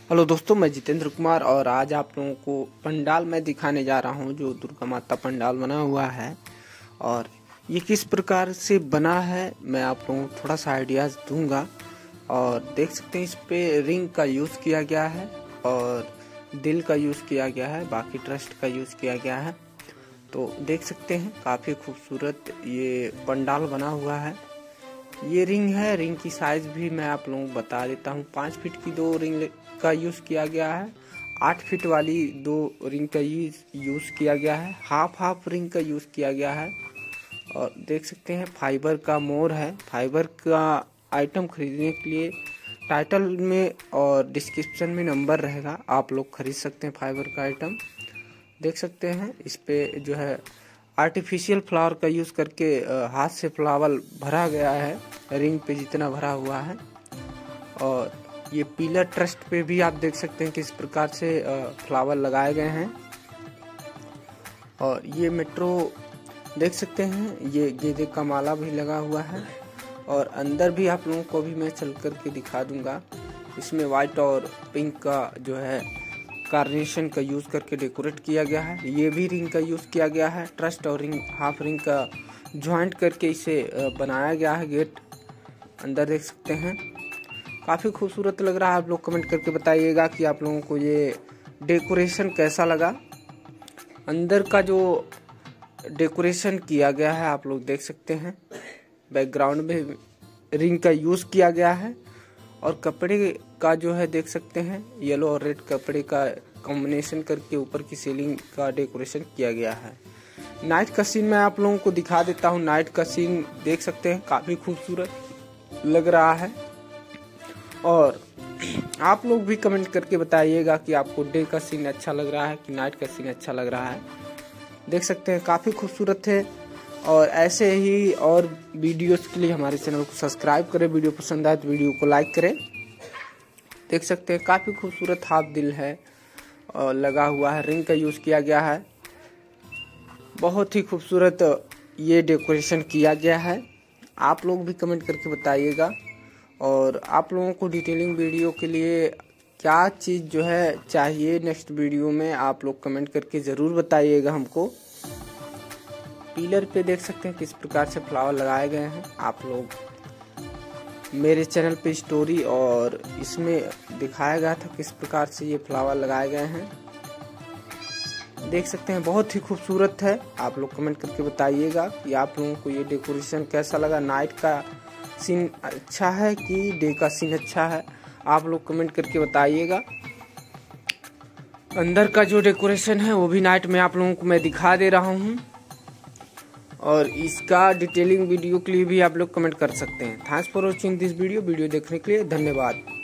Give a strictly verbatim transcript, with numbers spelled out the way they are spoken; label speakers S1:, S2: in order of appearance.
S1: Hello दोस्तों, मैं जितेंद्र कुमार और आज आप लोगों को पंडाल में दिखाने जा रहा हूं जो दुर्गा माता पंडाल बना हुआ है और ये किस प्रकार से बना है मैं आप लोगों को थोड़ा सा आइडियाज दूंगा। और देख सकते हैं इस पे रिंग का यूज़ किया गया है और दिल का यूज़ किया गया है, बाकी ट्रस्ट का यूज़ किया गया है। तो देख सकते हैं काफ़ी खूबसूरत ये पंडाल बना हुआ है। ये रिंग है, रिंग की साइज भी मैं आप लोगों को बता देता हूँ। पाँच फीट की दो रिंग का यूज़ किया गया है, आठ फीट वाली दो रिंग का यूज़ किया गया है, हाफ हाफ रिंग का यूज़ किया गया है। और देख सकते हैं फाइबर का मोर है। फाइबर का आइटम खरीदने के लिए टाइटल में और डिस्क्रिप्शन में नंबर रहेगा, आप लोग खरीद सकते हैं फाइबर का आइटम। देख सकते हैं इस पे जो है आर्टिफिशियल फ्लावर का यूज़ करके हाथ से फ्लावर भरा गया है, रिंग पे जितना भरा हुआ है। और ये पिलर ट्रस्ट पे भी आप देख सकते हैं किस प्रकार से फ्लावर लगाए गए हैं। और ये मेट्रो देख सकते हैं, ये गेंदे का माला भी लगा हुआ है। और अंदर भी आप लोगों को भी मैं चल कर के दिखा दूंगा। इसमें वाइट और पिंक का जो है कार्नेशन का यूज़ करके डेकोरेट किया गया है। ये भी रिंग का यूज़ किया गया है, ट्रस्ट और रिंग हाफ रिंग का ज्वाइंट करके इसे बनाया गया है। गेट अंदर देख सकते हैं, काफ़ी खूबसूरत लग रहा है। आप लोग कमेंट करके बताइएगा कि आप लोगों को ये डेकोरेशन कैसा लगा। अंदर का जो डेकोरेशन किया गया है आप लोग देख सकते हैं, बैकग्राउंड में रिंग का यूज़ किया गया है। और कपड़े का जो है देख सकते हैं येलो और रेड कपड़े का कॉम्बिनेशन करके ऊपर की सीलिंग का डेकोरेशन किया गया है। नाइट का सीन मैं आप लोगों को दिखा देता हूँ। नाइट का सीन देख सकते हैं, काफ़ी खूबसूरत लग रहा है। और आप लोग भी कमेंट करके बताइएगा कि आपको डे का सीन अच्छा लग रहा है कि नाइट का सीन अच्छा लग रहा है। देख सकते हैं काफ़ी खूबसूरत है। और ऐसे ही और वीडियोस के लिए हमारे चैनल को सब्सक्राइब करें। वीडियो पसंद आए तो वीडियो को लाइक करें। देख सकते हैं काफ़ी खूबसूरत हाफ दिल है और लगा हुआ है, रिंग का यूज़ किया गया है। बहुत ही खूबसूरत ये डेकोरेशन किया गया है। आप लोग भी कमेंट करके बताइएगा। और आप लोगों को डिटेलिंग वीडियो के लिए क्या चीज़ जो है चाहिए नेक्स्ट वीडियो में, आप लोग कमेंट करके ज़रूर बताइएगा हमको। पिलर पे देख सकते हैं किस प्रकार से फ्लावर लगाए गए हैं। आप लोग मेरे चैनल पे स्टोरी और इसमें दिखाया गया था किस प्रकार से ये फ्लावर लगाए गए हैं। देख सकते हैं बहुत ही खूबसूरत है। आप लोग कमेंट करके बताइएगा कि आप लोगों को ये डेकोरेशन कैसा लगा। नाइट का सीन अच्छा है कि डे का सीन अच्छा है, आप लोग कमेंट करके बताइएगा। अंदर का जो डेकोरेशन है वो भी नाइट में आप लोगों को मैं दिखा दे रहा हूँ। और इसका डिटेलिंग वीडियो के लिए भी आप लोग कमेंट कर सकते हैं। Thanks for watching this video. Video देखने के लिए धन्यवाद।